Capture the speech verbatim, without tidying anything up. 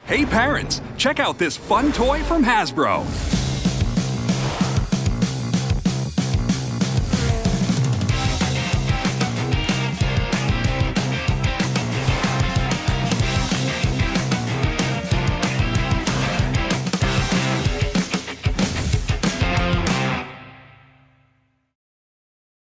Hey parents, check out this fun toy from Hasbro.